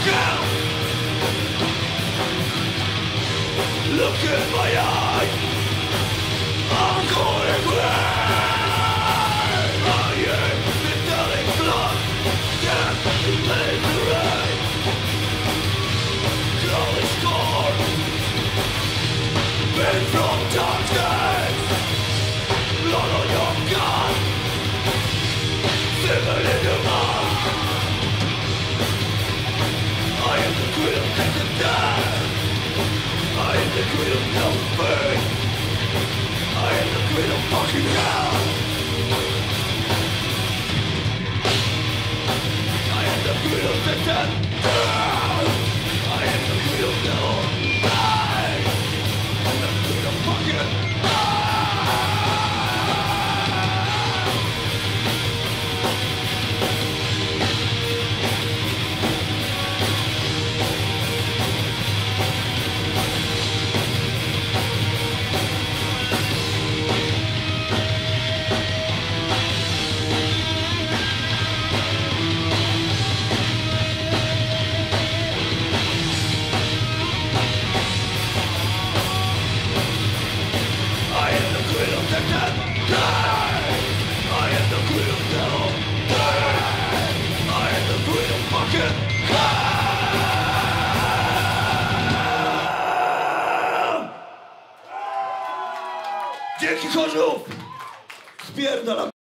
Look in my eyes, I'm going crazy. I am metallic blood, death lays the rain. Crawling scorn, been from darkness. Blood on your gun, simmer in your mouth. I am the queen of death and death. I am the queen of no pain. I am the queen of fucking hell. I am the queen of death and death. I am the queen of no pain. I am the queen of fucking hell. Dzięki Chorzów! Spierdalam!